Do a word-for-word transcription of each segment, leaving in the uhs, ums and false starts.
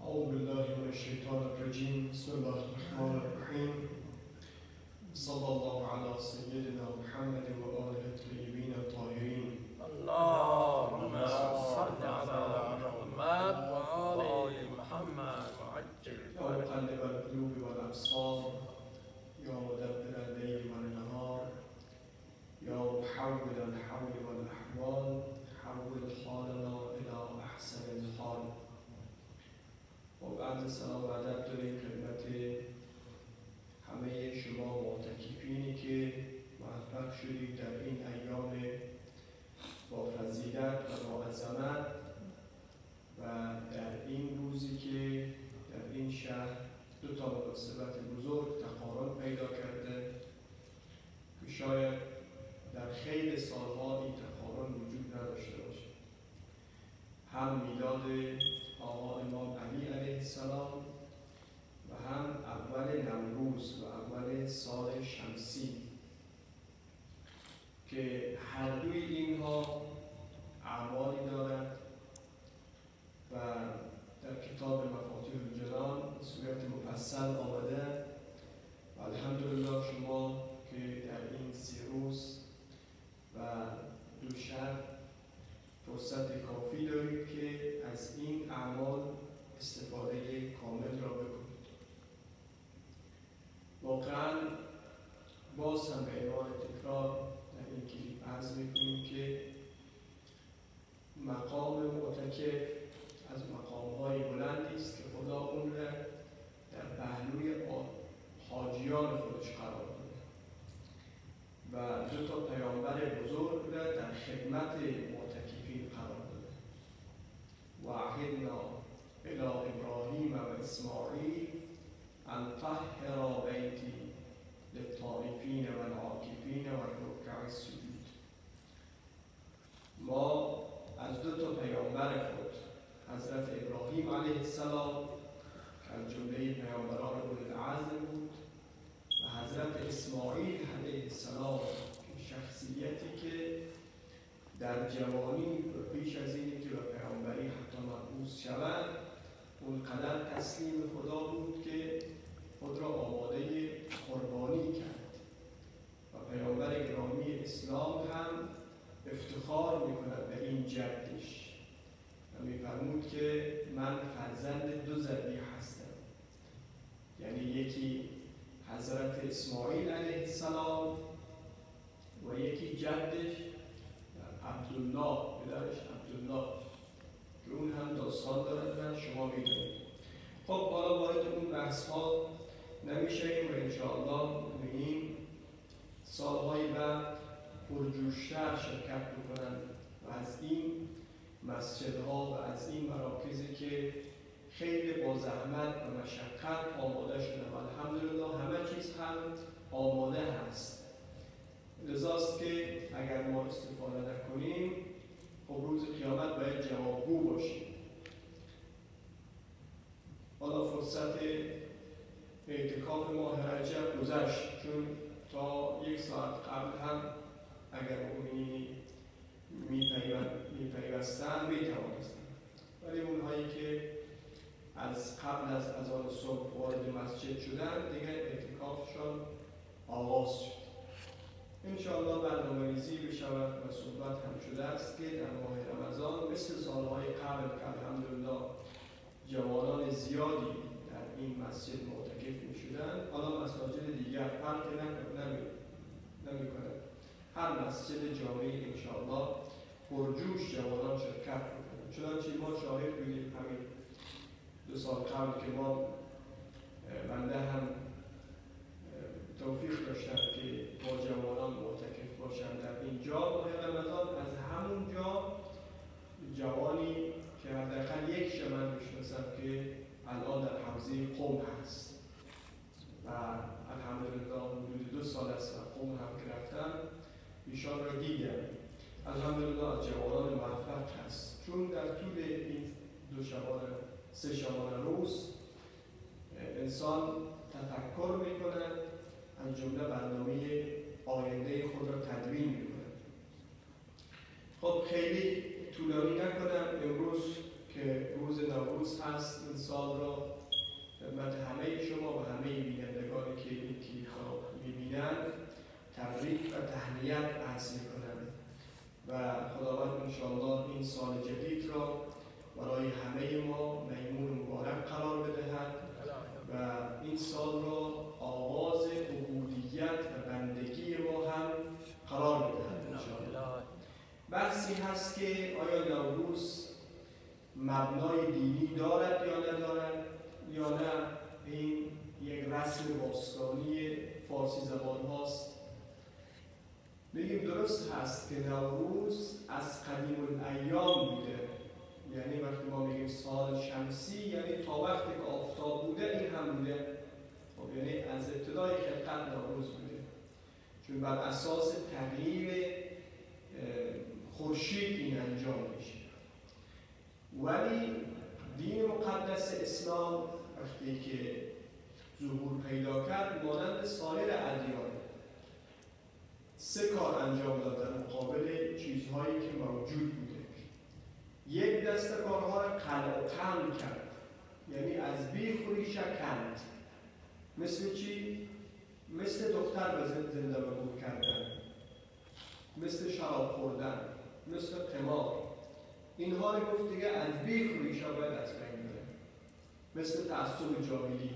أعوذ بالله من الشيطان الرجيم بسم الله الرحمن الرحيم صلى الله على سيدنا محمد وآله الطيبين الطاهرين اللهم صل على محمد وآل محمد وعجل يا مقلب القلوب والأبصار يا مدبر الليل والنهار يا محول الحول والأحوال حول حالنا إلى أحسن الحال. و بعد سلام و ادب داریم خدمت همه شما معتکفینی که موفق شدید در این ایام با فضیلت و با عظمت و در این روزی که در این شهر دو تا مناسبت بزرگ تقارن پیدا کرده که شاید در خیلی سالها این تقارن وجود نداشته باشه. هم میلاد آقا امام علی علیه السلام و هم اول نوروز و اول سال شمسی که هر دوی اینها اعمالی دارد و در کتاب مفاتیح الجنان به صورت مفصل آمده و الحمدلله شما که در این سی روز و دو شب فرصت کافی دارید که از این اعمال استفاده کامل را بکنید. واقعا باز هم به عنوان تکرار در این کلیپ عرض میکنیم که مقام معتکف از مقام‌های بلندی است که خدا اون را در پهلوی حاجیان خودش قرار داده و دو تا پیامبر بزرگ را در خدمت معتکفین قرار داده. وعهدنا الی ابراهیم و اسماعیل ان طهر بیتی للطائفین و العاکفین و الرکع السجود. ما از دو تا پیامبر خود حضرت ابراهیم علیه السلام که از جمله پیامبران اولوالعزم بود و حضرت اسماعیل علیه السلام که شخصیتی که در جوانی و پیش از اینی که به پیامبری حتی مبعوث شود اون قدر تسلیم خدا بود که خود را آماده قربانی کرد و پیامبر گرامی اسلام هم افتخار میکند به این جدش و میفرمود که من فرزند دو ذبیح هستم، یعنی یکی حضرت اسماعیل علیه السلام و یکی جدش عبدالله، پدرش عبدالله که اون هم داستان دارد و شما میدونید. خب حالا وارد اون بحث ها نمیشیم و انشاءالله می‌بینیم سالهای بعد پرجوشتر شرکت بکنن و از این مسجدها و از این مراکزی که خیلی با زحمت و مشقت آماده شده و الحمدلله همه چیز هم آماده هست. لذاست که اگر ما استفاده نکنیم خب روز قیامت باید جوابگو باشیم. حالا فرصت اعتکاف ماه رجب گذشت، چون تا یک ساعت قبل هم اگر مؤمنینی میپیوستن میتوانستن، ولی اونهایی که از قبل از اذان صبح وارد مسجد شدن دیگر اعتکافشان آغاز شد. انشاءالله برنامه‌ریزی بشود و صحبت هم شده است که در ماه رمضان مثل سالهای قبل که الحمدلله جوانان زیادی در این مسجد معتکف می شدن، حالا مساجد دیگر فرق نمی کند. هر مسجد جامعی انشاءالله پرجوش جوانان شرکت بکنند. چنانچه ما شاهد بودیم همین دو سال قبل که ما بنده هم توفیق داشتم که با جوانان معتکف باشم در اینجا ماه رمضان. از همون جا جوانی که حداقل یک من میشناسم که الان در حوزه قم هست و الحمدلله حدود دو سال است و قم هم که رفتم ایشان را دیدم. الحمدلله از جوانان موفق هست، چون در طول این دو شبانه سه شبانه روز انسان تفکر میکند، از جمله برنامه آینده خود را تدوین میکند. خب خیلی طولانی نکنم، امروز که که روز نوروز هست این سال را خدمت همه شما و همه بینندگانی که این کلیپ را می‌بینند تبریک و تهنیت عرض می‌کنم و خداوند انشاءالله این سال جدید را برای همه ما میمون مبارک قرار بدهد و این سال را آغاز عبودیت و بندگی ما هم قرار بدهد انشاءالله. بحثی هست که آیا نوروز مبنای دینی دارد یا ندارد یا نه این یک رسم باستانی فارسی زبان هاست. بگیم درست هست که نوروز از قدیم الایام بوده، یعنی وقتی ما میگیم سال شمسی یعنی تا وقتی که آفتاب بوده این هم بوده، خب یعنی از ابتدای خلقت نوروز بوده، چون بر اساس تغییر خورشید این انجام میشه. ولی دین مقدس اسلام وقتی که ظهور پیدا کرد مانند سایر ادیان سه کار انجام داد در مقابل چیزهایی که موجود بوده. یک دسته کارها را قلع و قم کرد، یعنی از بیخ و ریشه کند. مثل چی؟ مثل دختر به زنده بگو کردن، مثل شراب خوردن، مثل قمار. اینها رو گفت دیگه از بیخ و ریشه باید از بین بره. مثل تعصب جاهلی.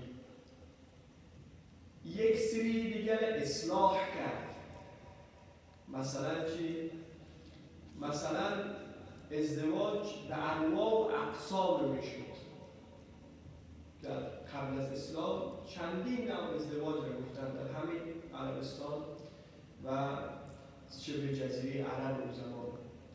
یک سری دیگر اصلاح کرد. مثلا چی؟ مثلا ازدواج به انواع و اقسام میشد. در قبل از اسلام چندین نوع ازدواج رو گفتن در همین عربستان و شبه جزیره عرب اون زمان.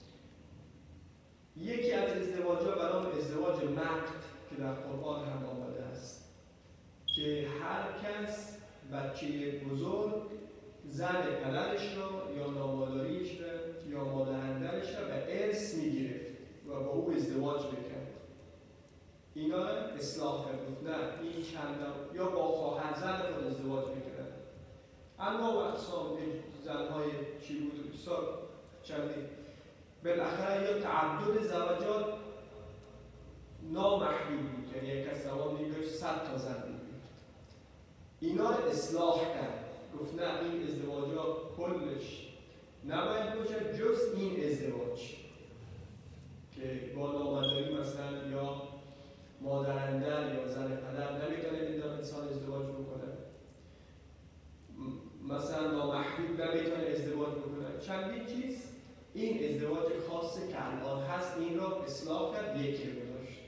یکی از ازدواج‌ها به نام ازدواج مقت که در قرآن هم آمده است که هر کس بچه بزرگ زن پدرش را یا نامادریش را یا مادرندرش را به ارث میگرفت و با او ازدواج میکرد. اینا را اصلاح کرد. نه این چند یا با خواهر زن خود ازدواج میکرد. اما و اقسام زنهای چی بود بسیار چندی بالاخره یا تعدد زوجات نامحدود بود، یعنی یک از زمان میگوش صد تا زن بود. اینا را اصلاح کرد، گفت نه این ازدواجات کلش نباید باشه جز این ازدواج که با نامادری مثلا یا مادرندر یا زن پدر نمیتونه این انسان ازدواج بکنه، مثلا نامحدود نمیتونه ازدواج بکنه، چندین چیز. این ازدواج خاصی که الان هست این را اصلاح کرد، یکی رو گذاشت.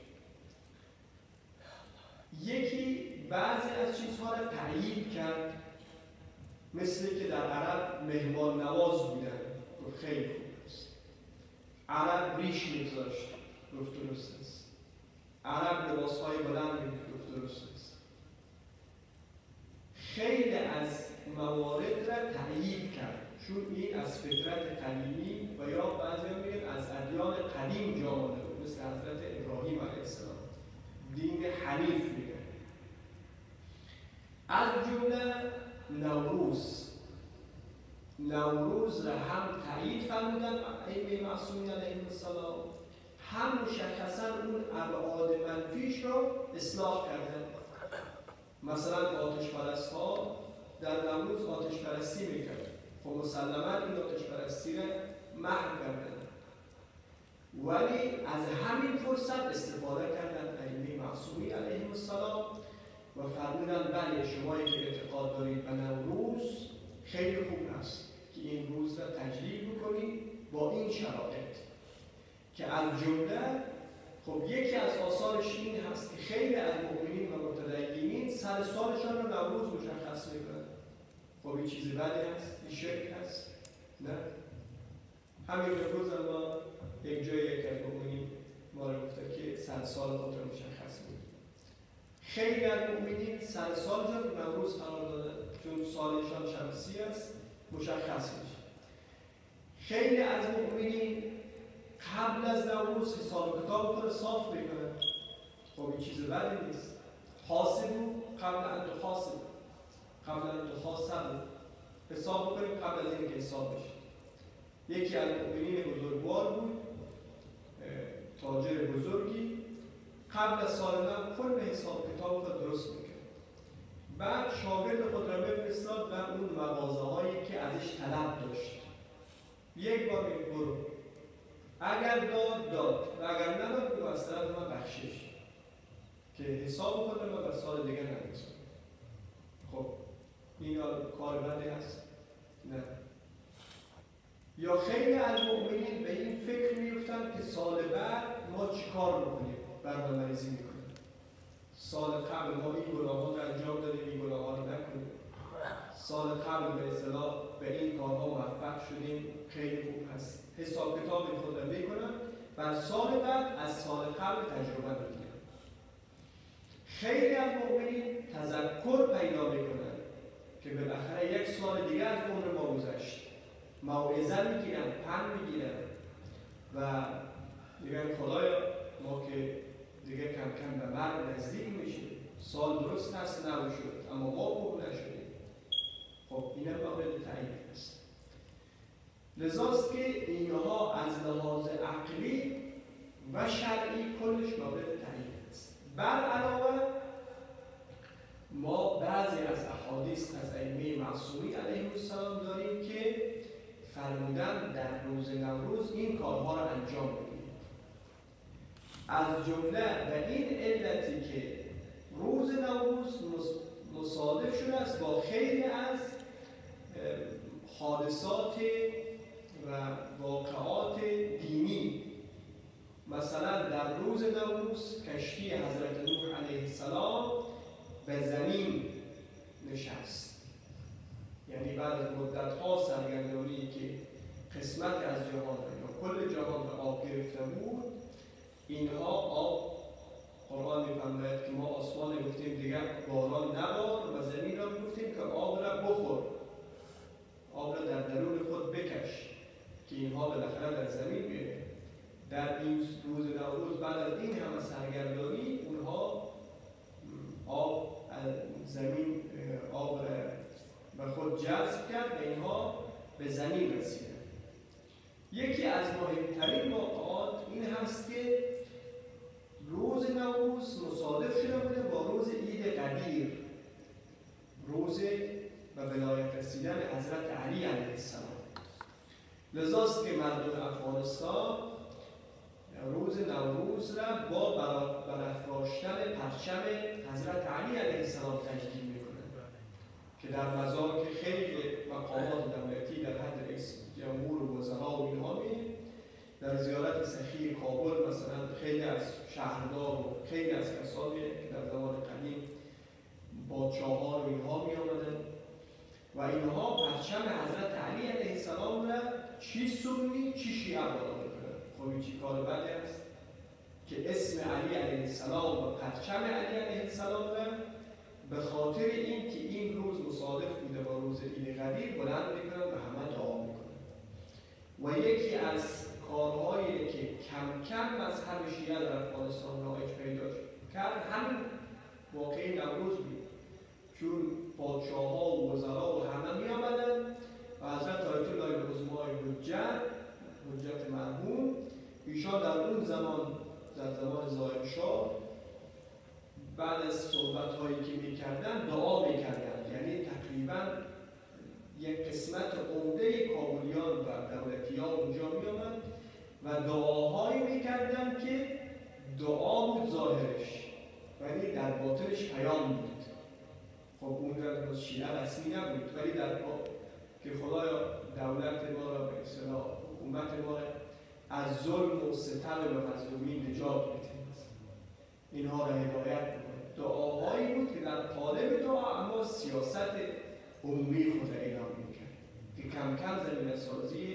یکی بعضی از چیزها را تأیید کرد، مثل که در عرب مهمان نواز بودن، گفت خیلی خوب است. عرب ریش میگذاشت، گفت درست است. عرب لباسهای بلند میگفت، گفت درست است. خیلی از موارد را تأیید کرد، چون این از فطرت قدیمی و یا بعضی میگن از ادیان قدیم جا مانده بود، مثل حضرت ابراهیم علیه السلام، دین حنیف میگن. از جمله نوروز نوروز را هم تایید فرمودن ائمه معصومین علیهم السلام، هم مشخصا اون ابعاد منفیش را اصلاح کردن. مثلا آتش پرست ها در نوروز آتش پرستی میکرد، خب مسلما این آتش پرستی را محو کردن، ولی از همین فرصت استفاده کردن ائمه معصومین علیهم السلام و فرمودن بله شمایی که اعتقاد دارید به نوروز خیلی خوب است که این روز را تجلیل بکنید با این شرایط که از جمله خب یکی از آثارش این هست که خیلی از مؤمنین و متدینین سر سالشان رو نوروز مشخص میکنن. خب این چیزی بدی هست؟ این شرک هست؟ نه؟ همین روز ما یک جای یک از مؤمنین ما رو گفته که سر سال خود رو مشخص میکنن. خیلی از مؤمنین سر سالشان رو نوروز قرار دادن چون سالشان شمسی است مشخص میشه. خیلی از مؤمنین قبل از نوروز حساب کتاب رو صاف میکنن. خب این چیز بدی نیست. حاسبو قبل ان تحاسبوا، قبل ان تحاسبوا، حساب کنید قبل از اینکه حساب بشه. یکی از مؤمنین بزرگوار بود، تاجر بزرگی، قبل از سال نو کل حساب کتاب خود درست میکرد. بعد شاگرد خود را بفرستاد و اون مغازه هایی که ازش طلب داشت یک بار برو، اگر داد داد و اگر نداد به از طرف من بخشش که حساب خود را به سال دیگه نمی‌رسونم. خب این کار بدی هست؟ نه. یا خیلی از مؤمنین به این فکر میفتن که سال بعد ما چیکار میکنیم؟ برنامه‌ریزی میکنیم. سال قبل ما این گناهان رو انجام دادیم، این گناهان رو نکنیم. سال قبل به اصطلاح به این کارها موفق شدیم، خیلی خوب هست. حساب کتاب خود را میکنن و سال بعد از سال قبل تجربه میگیرن. خیلی از مؤمنین تذکر پیدا میکنن که بالاخره یک سال دیگه از عمر ما گذشت. موعظه میگیرن، پند میگیرن و میگن خدایا ما که دیگه کم کم به مرگ نزدیک میشیم، سال درست هست نو شد اما ما خوب نشدیم. خب اینم مورد تعیین است. لذاست که اینها از لحاظ عقلی و شرعی کلش مورد تعیین است. بر علاوه ما بعضی از احادیث از ائمه معصومین علیهم السلام داریم که فرمودن در روز نوروز این کارها را انجام بدید. از جمله به این علتی که روز نوروز مصادف شده است با خیلی از حادثات و واقعات دینی. مثلا در روز نوروز کشتی حضرت نوح علیه السلام به زمین نشست، یعنی بعد از مدت‌ها سرگردانی که قسمت از جهان یا کل جهان به آب گرفته بود، اینها آب، قرآن می‌فرماید که ما آسمان گفتیم دیگر باران نبار و زمین را گفتیم که آب را بخور، آب را در درون خود بکش که اینها بالاخره در زمین بیاید. در این روز نوروز بعد از این همه سرگردانی اونها آب از زمین آب را به خود جذب کرد و اینها به زمین رسیدند. یکی از مهمترین واقعات این هست که روز نوروز مصادف شده بوده با روز عید قدیر، روز به ولایت رسیدن حضرت علی علیه السلام. لذاست که مردم افغانستان روز نوروز را با برافراشتن پرچم حضرت علی علیه السلام تجلیل میکنند که در مزار که خیلی مقامات دولتی در حد رئیس جمهور و وزرا و اینها می‌بینیم. در زیارت سخی کابل مثلا خیلی از شهردار و خیلی از کسانی که در زمان قدیم پادشاهان و اینها می آمدن و اینها پرچم حضرت علی علیه السلام را چی سنی چی شیعه بالا می‌کنند. خب این چی کار بدی است که اسم علی علیه السلام و پرچم علی علیه السلام را به خاطر این که این روز مصادف بوده با روز عید قدیر بلند می‌کنند و همه دعا می‌کنند. و یکی از کارهایی که کم کم مذهب شیعه در افغانستان رایج پیدا کرد همین واقعه نوروز بود، چون پادشاه‌ها و وزرا و همه می آمدن و حضرت آیت الله العظمای حجت حجت مرحوم ایشان در اون زمان در زمان ظاهر شاه بعد از صحبت‌هایی که می‌کردن دعا می‌کردن، یعنی تقریباً یک قسمت عمده کابلیان و دولتیان اونجا می‌آمد و دعاهایی می‌کردن که دعا بود ظاهرش ولی در باطنش پیام بود. خب اون در شیعه رسمی نبود ولی در که خدایا دولت ما را به اصطلاح حکومت ما را از ظلم و ستم و مظلومین نجات بده، اینها را هدایت بکنه. دعاهایی بود که در قالب دعا اما سیاست عمومی خود را اعلام می‌کرد که کم کم زمینه سازی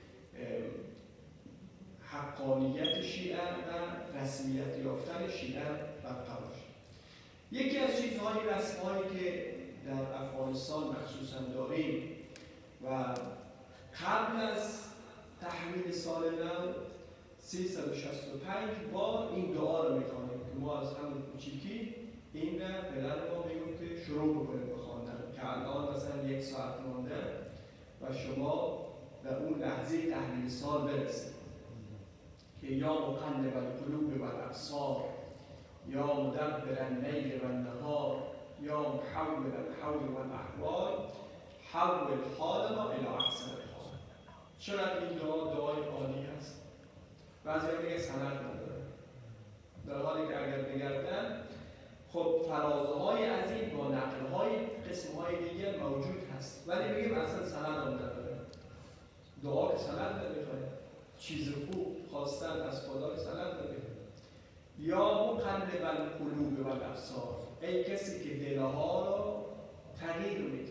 حقانیت شیعه و رسمیت یافتن شیعه برقرار شد. یکی از چیزهای رسم‌هایی که در افغانستان مخصوصاً داریم و قبل از تحویل سال نو سیصد و شصت و پنج بار این دعا رو می‌خوانیم که ما از همون کوچیکی این را پدر ما میگفت که شروع بکنیم بخواندن که الان مثلا یک ساعت مانده و شما به اون لحظه تحویل سال برسید که یا مقلب القلوب و الابصار یا مدبر اللیل و النهار یا محول الحول و الاحوال حول حالنا الی احسن الحال. چقدر این دعا دعای عالی هست. بعضی میگه سند نداره، در حالی که اگر بگردن خب فرازهای از این با نقلهای قسمهای دیگه موجود هست، ولی بگیم اصلا سند هم نداره. دعا که سند نمیخواد، چیز خوب خواستن از خدا که سند نمیخواد. یا مقلب القلوب و الابصار، ای کسی که دلها را تغییر میده.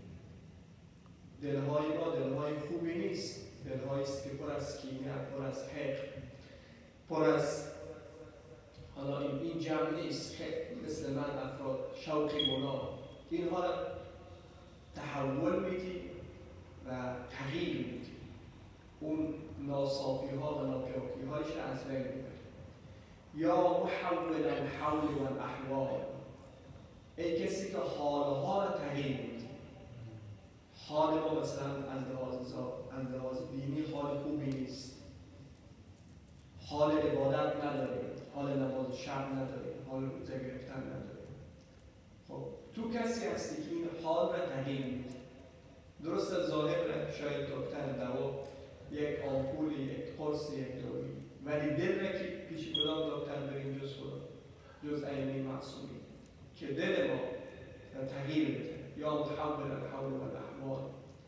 دلهای ما دلهای خوبی نیست، دلهایی است که پر از کینه، پر از حقد، پر از حالا این این جمع نیست، مثل من افراد شوق گناه، اینها را تحول میدی و تغییر میدی، اون ناصافی ها و ناپاکی هایش را از بین میبری. یا محول الحول و الاحوال، ای کسی که حالها را تغییر میدی. حال ما مثلا از لحاظ از لحاظ دینی حال خوبی نیست، حال عبادت نداریم، حال نماز شب نداریم، حال روزه گرفتن نداریم. خب تو کسی هستی که این حال را تغییر میدی. درست از ظاهر شاید دکتر دوا یک آمپول، یک قرص، یک داروی، ولی دل را که پیش کدام دکتر بریم جز خدا، جز عینی معصومی که دل ما تغییر بده. یا محول الحول و الاحوال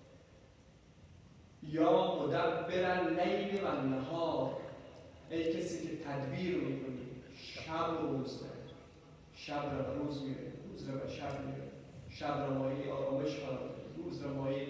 یا مدبر اللیل و النهار، ای کسی که تدبیر میکنی شب و روز را، شب را روز میره، روز را به شب میره، شب را مایه آرامش قرار بده، روز را مایه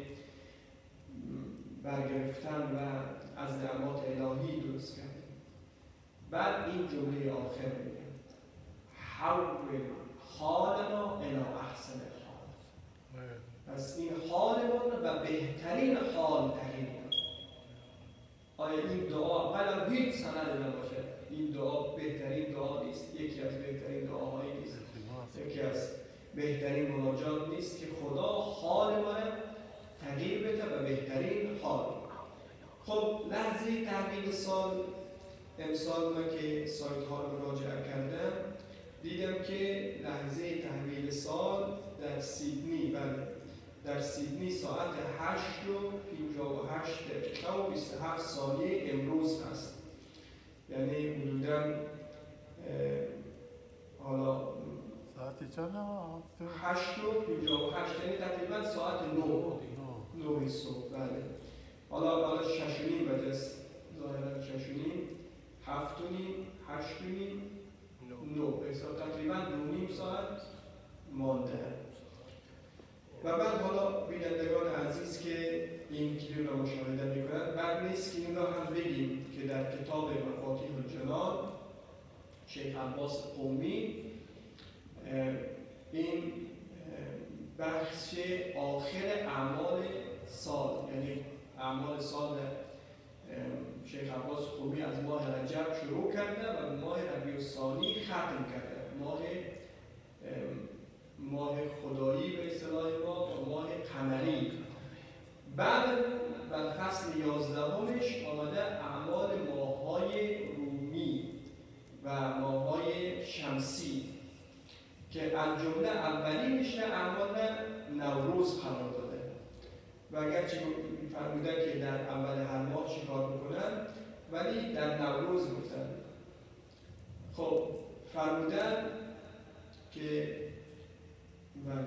برگرفتن و از نعمات الهی درست کرده. بعد این جمله آخر میگه حول حالنا الی احسن الحال. پس این حالمون رو به بهترین حال تغییر کنه. آیا این دعا اولا هیچ سند نباشه، این دعا بهترین دعا نیست، یکی از بهترین دعاهایی نیست، یکی از بهترین مناجات نیست که خدا حال ما رو تغییر بده به بهترین حال. خب لحظه تحویل سال امسال من که سایت ها رو مراجعه کردم دیدم که لحظه تحویل سال در سیدنی، بله در سیدنی ساعت هشت و پنجاه و هشت دقیقه و بیست و هفت ثانیه امروز هست. یعنی حدوداً حالا ساعتی چند هشت و پنجاه و هشت، یعنی تقریباً ساعت نو نوی صبح. بله حالا حالا شش و نیم بجه است، ظاهراً شش و نیم، هفت و نیم، هشت و نیم، نو، حساب تقریباً دو نیم ساعت مانده. و بعد حالا بینندگان عزیز که این کلیپ را مشاهده میکنند، بعد نیست که این را هم بگیم که در کتاب مفاتیح الجنان شیخ عباس قمی این بخش آخر اعمال سال، یعنی اعمال سال شیخ عباس قمی از ماه رجب شروع کرده و ماه ربیع الثانی ختم کرده، ماه ماه خدایی به اصطلاح ما و ماه قمری. بعد در فصل یازدهمش آمده اعمال ماه‌های رومی و ماه‌های شمسی که از جمله اولینش اعمال نوروز قرار داده و اگرچه فرمودن که در اول هر ماه چیکار بکنن ولی در نوروز گفتن. خب فرمودن که بله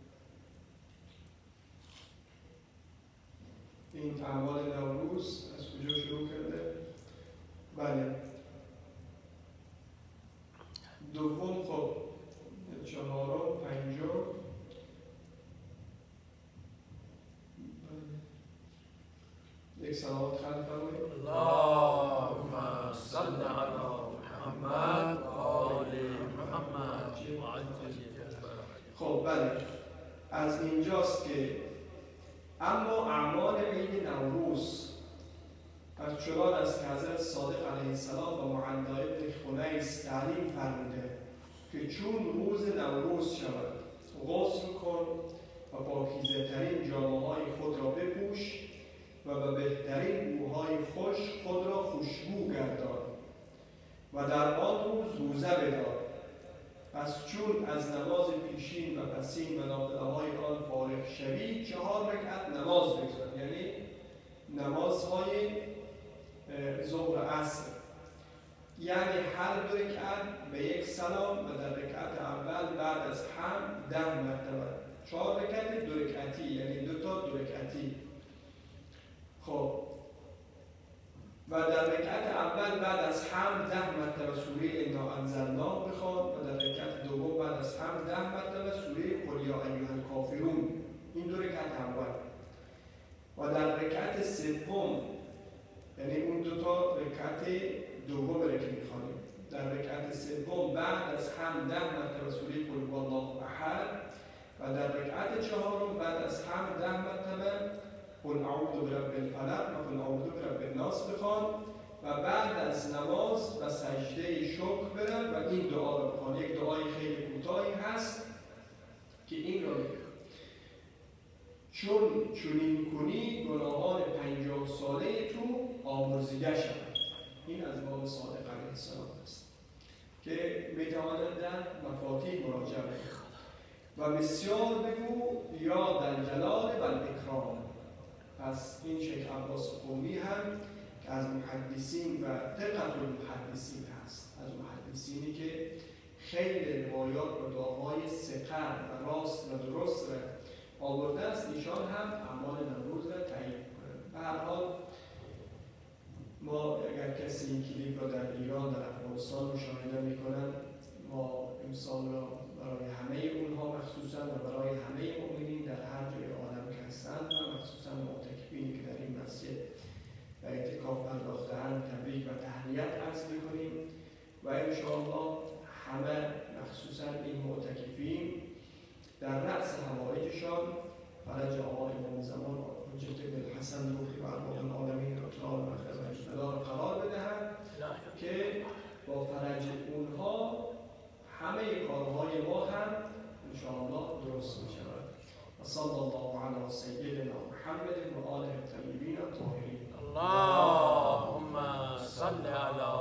این اعمال نوروز از کجا شروع کرده؟ بله دوم، خب چهارم، پنجم، یک سلامت خلق فرمایید. اللهم صل علی محمد و آل محمد. خب بله از اینجاست که اما اعمال عید نوروز از چنان است که حضرت صادق علیه السلام و معلا ابن خنیس تعلیم فرموده که چون روز نوروز شود غسل کن و پاکیزه ترین جامه های خود را بپوش و به بهترین بوهای خوش خود را خوشبو گردان و در آن روز روزه بدار پس چون از نماز پیشین و پسین و نافله‌های آن فارغ شوی چهار رکعت نماز بگذار، یعنی نمازهای ظهر و عصر، یعنی هر دو رکعت به یک سلام و در رکعت اول بعد از حمد ده مرتبه. چهار رکعت دو رکعتی، یعنی دو تا دو رکعتی. خب و در رکعت اول بعد از حمد ده مرتبه سوره انا انزلناه بخوان و در رکعت دوم بعد از حمد ده مرتبه سوره قل یا ایها الکافرون. این دو رکعت اول. و در رکعت سوم، یعنی اون دو تا رکعت دوم را که می‌خوانیم، در رکعت سوم بعد از حمد ده مرتبه سوره قل هوالله احد و در رکعت چهارم بعد از حمد ده مرتبه قل اعوذ برب الفلق و قل اعوذ برب الناس بخوان و بعد از نماز و سجده شکر برن و این دعا رو بخوان. یک دعای خیلی کوتاهی هست که این رو میگه: چون چنین کنی گناهان پنجاه ساله تو آمرزیده شود. این از باب صادق علیه السلام است که میتواند در مفاتیح مراجعه بکنه. و بسیار بگو یا در جلال و الاکرام. پس این شیخ عباس قمی هم که از محدثین و ثقة المحدثین هست، از محدثینی که خیلی روایات و دعاهای ثقه و راست و درست را آورده است، ایشان هم اعمال نوروز را تایید می‌کنند. به هر حال ما اگر کسی این کلیپ را در ایران در افغانستان مشاهده می‌کنند، ما امسال را برای همه اونها مخصوصا و برای همه مؤمنین در هر جای عالم که هستند و مخصوصا معتکفینی که در این مسجد و اعتکاف پرداخته‌اند تبریک و تهنیت عرض می‌کنیم و انشاءالله همه مخصوصا این معتکفین در رأس حوائجشان فرج آقا امام زمان حجت بالحسن روحی و ارواح العالمین اطلاع و مخرج و اجتدار قرار بدهند که با فرج اونها همه کارهای ما هم انشاءالله درست می شود. و صلی الله علی سیدنا محمد و آله الطیبین الطاهرین. اللهم صل علی